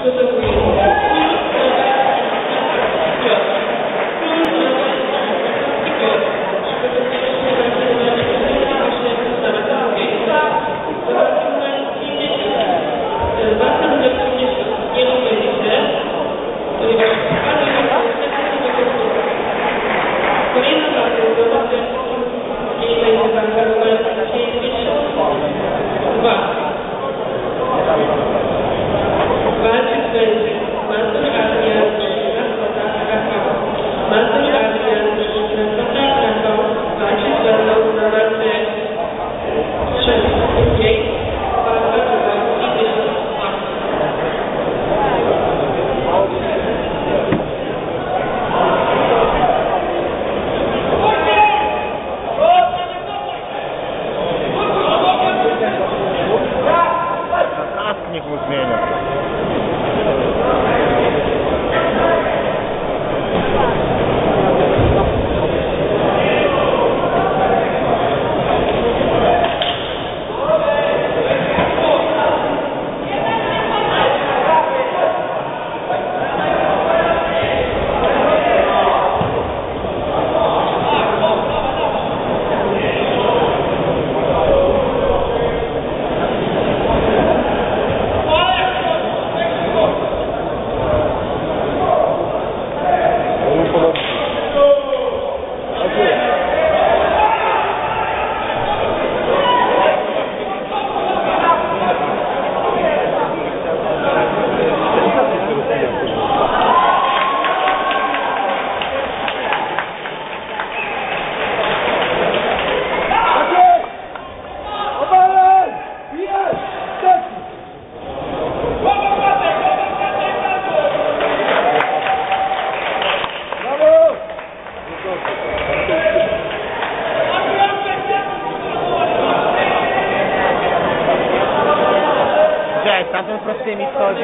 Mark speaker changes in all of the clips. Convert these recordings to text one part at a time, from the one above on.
Speaker 1: Tamten prostymi wchodzi.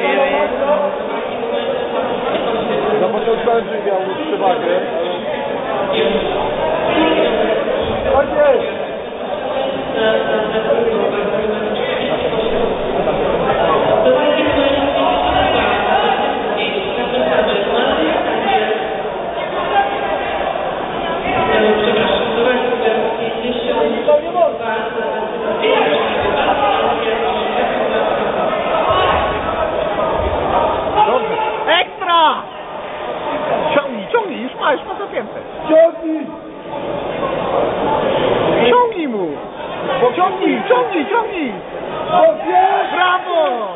Speaker 2: No bo to będzie miał przewagę. Tak jest!
Speaker 1: Ekstra! Ciągnij, już ma zapięte.
Speaker 2: Ciągnij!
Speaker 1: Ciągnij mu! Ciągnij! Brawo!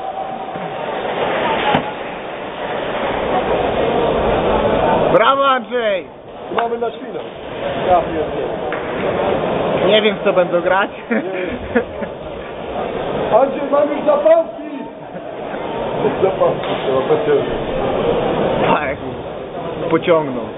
Speaker 1: Brawo, Andrzej!
Speaker 2: Mamy na świnę. Ja pierdolę.
Speaker 1: Nie wiem, w co będą grać.
Speaker 2: Andrzej, mamy już zapałki! Zapałki, trzeba pociągnąć.
Speaker 1: Tak, pociągnął.